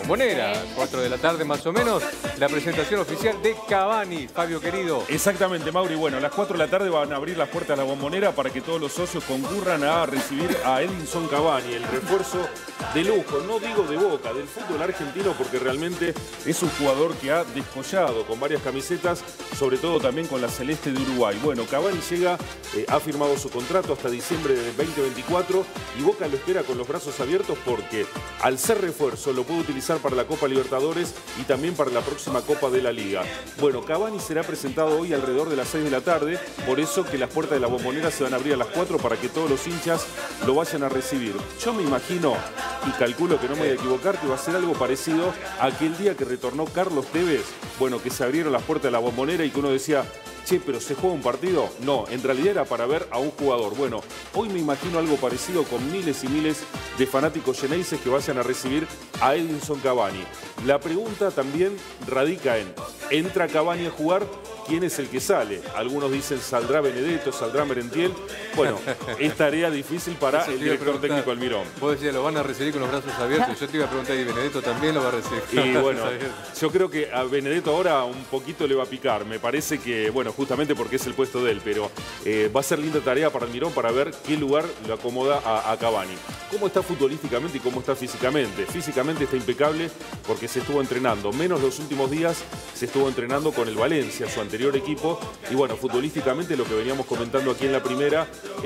Bombonera, 4 de la tarde más o menos, la presentación oficial de Cavani, Fabio querido. Exactamente, Mauri. Bueno, a las 4 de la tarde van a abrir las puertas de la Bombonera para que todos los socios concurran a recibir a Edinson Cavani, el refuerzo de lujo, no digo de Boca, del fútbol argentino, porque realmente es un jugador que ha descollado con varias camisetas, sobre todo también con la celeste de Uruguay. Bueno, Cavani llega, ha firmado su contrato hasta diciembre de 2024 y Boca lo espera con los brazos abiertos porque al ser refuerzo lo puede utilizar para la Copa Libertadores y también para la próxima Copa de la Liga. Bueno, Cavani será presentado hoy alrededor de las 6 de la tarde, por eso que las puertas de la Bombonera se van a abrir a las 4 para que todos los hinchas lo vayan a recibir. Yo me imagino y calculo que no me voy a equivocar, que va a ser algo parecido a aquel día que retornó Carlos Tevez, bueno, que se abrieron las puertas de la Bombonera y que uno decía, che, pero ¿se juega un partido? No, en realidad era para ver a un jugador. Bueno, hoy me imagino algo parecido con miles y miles de fanáticos xeneises que vayan a recibir a Edinson Cavani. La pregunta también radica en, ¿entra Cavani a jugar? ¿Quién es el que sale? Algunos dicen, ¿saldrá Benedetto, saldrá Merentiel? Bueno, es tarea difícil para el director técnico Almirón. Vos decías, lo van a recibir con los brazos abiertos. Yo te iba a preguntar, ¿y Benedetto también lo va a recibir? Y bueno, yo creo que a Benedetto ahora un poquito le va a picar. Me parece que, bueno, justamente porque es el puesto de él, pero va a ser linda tarea para Almirón para ver qué lugar lo acomoda a Cavani. ¿Cómo está futbolísticamente y cómo está físicamente? Físicamente está impecable porque se estuvo entrenando. Menos los últimos días se estuvo entrenando con el Valencia, su anterior equipo. Y bueno, futbolísticamente lo que veníamos comentando aquí en la primera,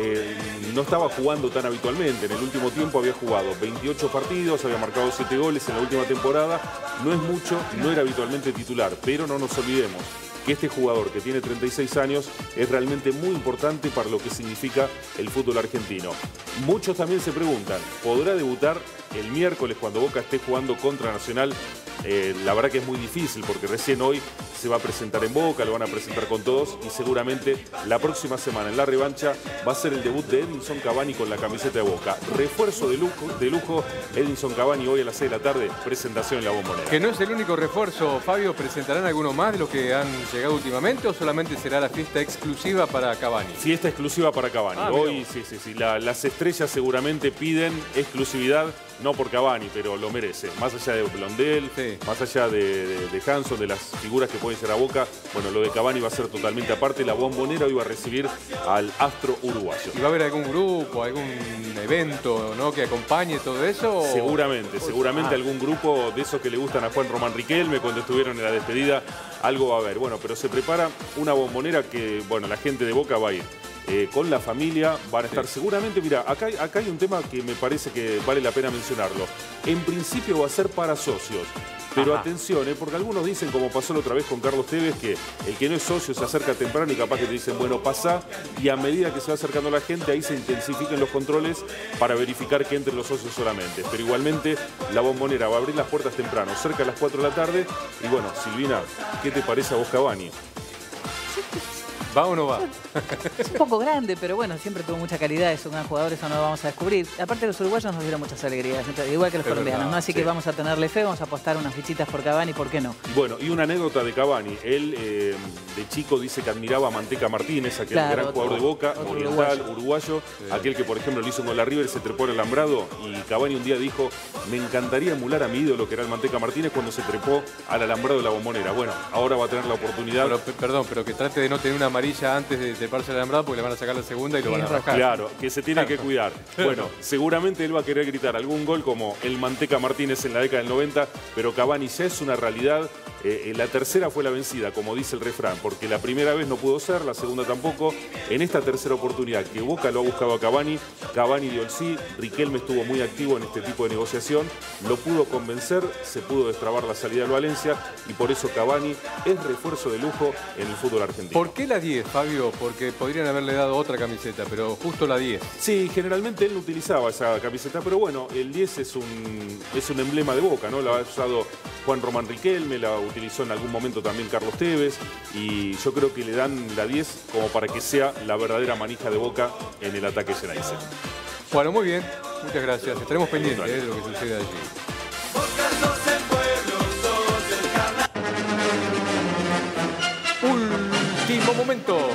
no estaba jugando tan habitualmente. En el último tiempo había jugado 28 partidos, había marcado 7 goles en la última temporada. No es mucho, no era habitualmente titular, pero no nos olvidemos que este jugador que tiene 36 años es realmente muy importante para lo que significa el fútbol argentino. Muchos también se preguntan, ¿podrá debutar el miércoles cuando Boca esté jugando contra Nacional? La verdad que es muy difícil porque recién hoy se va a presentar en Boca, lo van a presentar con todos y seguramente la próxima semana en la revancha va a ser el debut de Edinson Cavani con la camiseta de Boca. Refuerzo de lujo, Edinson Cavani hoy a las 6 de la tarde, presentación en la Bombonera. Que no es el único refuerzo, Fabio, ¿presentarán alguno más de los que han llegado últimamente o solamente será la fiesta exclusiva para Cavani? Fiesta exclusiva para Cavani. Hoy sí. Las estrellas seguramente piden exclusividad, no por Cavani, pero lo merece. Más allá de Blondel, más allá de Hanson, de las figuras que pueden ser a Boca, bueno, lo de Cavani va a ser totalmente aparte. La Bombonera hoy va a recibir al astro uruguayo. ¿Y va a haber algún grupo, algún evento, ¿no?, que acompañe todo eso? Seguramente algún grupo de esos que le gustan a Juan Román Riquelme cuando estuvieron en la despedida, algo va a haber. Bueno, pero se prepara una Bombonera que, bueno, la gente de Boca va a ir. Con la familia van a estar seguramente, mira, acá hay un tema que me parece que vale la pena mencionarlo. En principio va a ser para socios. Pero atención, porque algunos dicen, como pasó la otra vez con Carlos Tevez, que el que no es socio se acerca temprano y capaz que te dicen, bueno, pasa, y a medida que se va acercando la gente, ahí se intensifiquen los controles para verificar que entren los socios solamente. Pero igualmente, la Bombonera va a abrir las puertas temprano, cerca de las 4 de la tarde. Y bueno, Silvina, ¿qué te parece a vos Cavani? ¿Va o no va? Es un poco grande, pero bueno, siempre tuvo mucha calidad, es un gran jugador, eso no lo vamos a descubrir. Aparte los uruguayos nos dieron muchas alegrías, igual que los colombianos, ¿no? Así que vamos a tenerle fe, vamos a apostar unas fichitas por Cavani, ¿por qué no? Bueno, y una anécdota de Cavani, él de chico dice que admiraba a Manteca Martínez, aquel gran jugador de Boca, oriental, uruguayo, aquel que por ejemplo le hizo un gol a River, se trepó al alambrado, y Cavani un día dijo, me encantaría emular a mi ídolo que era el Manteca Martínez cuando se trepó al alambrado de la Bombonera. Bueno, ahora va a tener la oportunidad. Perdón, pero que trate de no tener una amarilla antes de treparse al alambrado porque le van a sacar la segunda y lo van a rajar. Claro, que se tiene que cuidar. Bueno, seguramente él va a querer gritar algún gol como el Manteca Martínez en la década del 90, pero Cavani ya es una realidad. La tercera fue la vencida, como dice el refrán, porque la primera vez no pudo ser, la segunda tampoco. En esta tercera oportunidad que Boca lo ha buscado a Cavani, Cavani dio el sí, Riquelme estuvo muy activo en este tipo de negociación, lo pudo convencer, se pudo destrabar la salida del Valencia y por eso Cavani es refuerzo de lujo en el fútbol argentino. ¿Por qué la 10, Fabio? Porque podrían haberle dado otra camiseta, pero justo la 10. Sí, generalmente él no utilizaba esa camiseta, pero bueno, el 10 es un emblema de Boca, ¿no? La ha usado Juan Román Riquelme, la utilizó en algún momento también Carlos Tevez y yo creo que le dan la 10 como para que sea la verdadera manija de Boca en el ataque xeneize. Bueno, muy bien, muchas gracias. Estaremos pendientes de lo que sucede allí. Último momento.